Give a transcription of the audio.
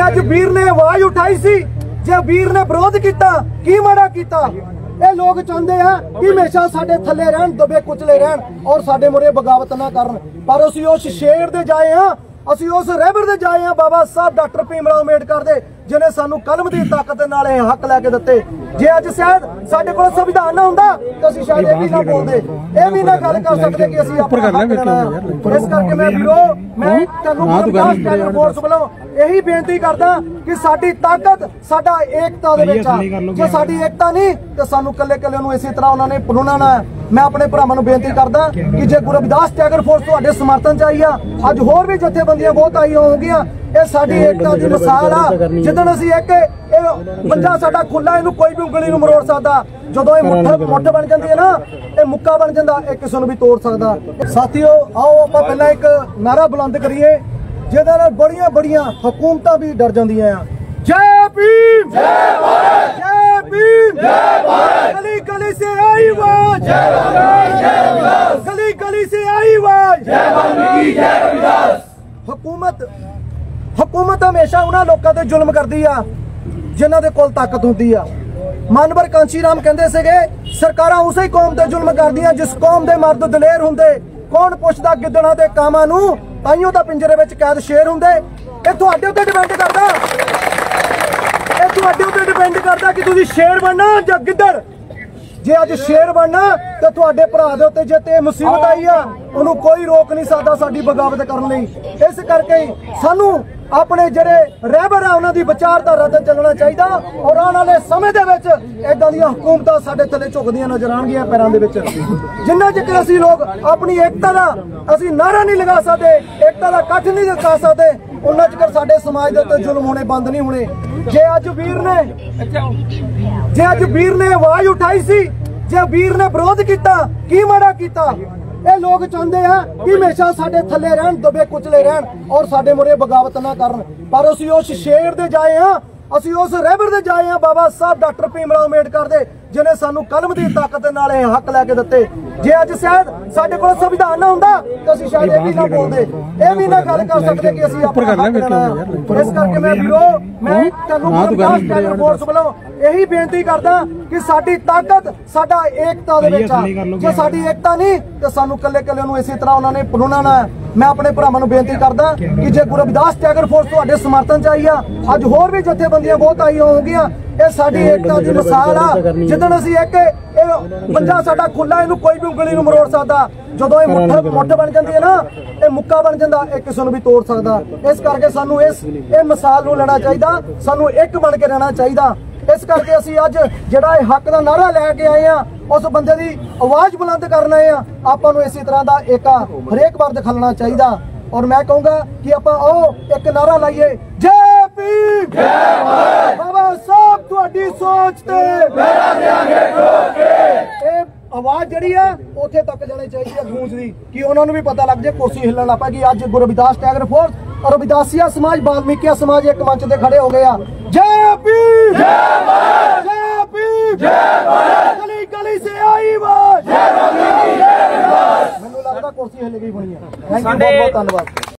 अज वीर ने आवाज उठाई सी, जे वीर ने विरोध किया की माड़ा किया। ये लोग चाहते हैं कि हमेशा साडे थले रहन, दबे कुचले रहन और साडे मुरे बगावत ना करन। पर असीं उस शेर दे जाए हाँ, असीं उस रहबर दे जाए हाँ, बाबा साहब डॉक्टर भीमराव अंबेडकर दे, जिन्हें सानू कलम की ताकत नाल हक लैके दिते। जे अज शायद साडे कोल संविधान ना हुंदा तां असीं शायद ये भी ना बोलदे, ये भी ना गल कर सकदे कि असीं अपना हक लेना है। इस करके मैं वीरो, मैं तुहानू टाइगर फोर्स वालों यही बेनती करदा कि साडी ताकत साडा एकता दे विच आ। जे साडी एकता नहीं तो सानू कल्ले कल्ले नूं इसी तरह उन्होंने पुनना है। मैं अपने भरावां नूं बेनती करदा कि जे गुरु रविदास टाइगर फोर्स तुहाडे समर्थन च आई आ, अज होर भी जथेबंदियां बहुत आई होणगियां, ये साडी एकता दी मिसाल आ। जिद्दण असीं एक पंजा साडा खुला, इहनूं कोई भी उंगली नूं मरोड़ सकदा। जदों ये मुठ बन जांदी है ना, ये मुक्का बन जांदा, ये किसे नूं भी तोड़ सकदा। साथियों, आओ आपां पहलां एक नारा बुलंद करिए जिहदे नाल बड़ियां बड़ियां हुकूमतां भी डर जांदियां। जय भीम, जय भारत, जय भीम, जय भारत। गली गली से आई आवाज, जय भारत, जय रविदास। गली गली से आई आवाज, जय वाल्मीकि, जय रविदास। हुकूमत हमेशा उन्हां लोकां ते जुल्म करदी आ जिन्हां दे कोल ताकत हुंदी आ। मानवर कांची राम कहंदे सीगे, सरकारां उਸੇ कौम ते जुल्म करदियां जिस कौम दे मर्द दलेर हुंदे। कौन पुछदा गिद्धड़ां ते कामां नूं, ताइयों तां पिंजरे विच कैद शेर हुंदे। ये तुहाडे उत्ते डिपेंड करदा, ये तुहाडे उत्ते डिपेंड करदा कि तुसीं शेर बनना जां गिद्धड़। जे अज शेर बनना तो तुहाडे भरा दे उत्ते जे ते मुसीबत आई आ, उहनूं कोई रोक नहीं सकदा साडी बगावत करन लई। इस करके सानू अपने जिहड़े रहबर आ उन्हां दी विचारधारा ते चलना चाहिदा और आने वाले समय दे विच इदां दीयां हुकूमतां साडे थल्ले झुकदियां नज़र आउणगीਆਂ पैरां दे विच। जिन्ना चिर असीं लोग अपनी एकता दा असीं नारा नहीं लगा सकदे, एकता दा इकट्ठ नहीं कर सकदे, उन्ना चिर साडे समाज दे उत्ते जुल्म होने बंद नहीं होने। जे अज वीर ने आवाज उठाई सी, जे वीर ने विरोध किया की माड़ा किया। ये लोग चाहते हैं कि हमेशा साडे थले रहन, दबे कुचले रहन और साडे मुरे बगावत ना करन। पर असीं उस शेर दे जाए हाँ, असीं उस रहबर दे जाए हाँ, बाबा साहब डॉक्टर भीमराव अंबेडकर दे, जिन्हें सानू कलम की ताकत नाल हक लैके दिते। जे अज शायद साडे कोल संविधान ना हुंदा तां असीं शायद ये भी ना बोलदे, ये भी ना गल कर सकदे कि असीं अपना हक लेना है। इस करके मैं वीरो, मैं तुहानू टाइगर फोर्स वालों यही बेनती करदा कि साडी ताकत साडा एकता दे विच आ। जे साडी एकता नहीं तो सानू कल्ले कल्ले नूं इसी तरह उन्होंने पुनना है। मैं अपने भरावां नूं बेनती करदा कि जे गुरु रविदास टाइगर फोर्स तुहाडे समर्थन च आई आ, अज होर भी जथेबंदियां बहुत आई होणगियां, ये साडी एकता दी मिसाल आ। जिद्दण असीं एक पंजा साडा खुला, इहनूं कोई भी उंगली नूं मरोड़ सकदा। जदों ये मुठ बन जांदी है ना, ये मुक्का बन जांदा, ये किसे नूं भी तोड़ सकदा। इस करके सानू इस मिसाल नूं लेना चाहिदा, सानू एक बन के रहना चाहिदा। इस करके असीं अज जिहड़ा हक दा नारा लैके आए हैं, उस बंदे दी आवाज बुलंद करना है। आपां नूं इसी तरह दा एक हरेक बार दिखाना चाहिदा। और मैं कहूँगा कि आपां आओ एक नारा लाइए, जय भीम, जय भारत। बाबा साहब तुहाडी सोच ते मेरा देंगे ठोक के। आवाज जिहड़ी है उत्थे तक जानी चाहिए गूंज दी, कि उन्होंने भी पता लग जाए, कुर्सी हिलन लग पै कि अज गुरु रविदास टाइगर फोर्स और रविदासिया समाज, वाल्मीकिया समाज एक मंच ते खड़े हो गए। जय भीम, जय भारत, जय भीम, जय भारत। गली गली से आई आवाज, जय वाल्मीकि, जय रविदास। मैनूं लगदा कुर्सी हिल गई होनी है। थैंक यू, बहुत बहुत धन्यवाद।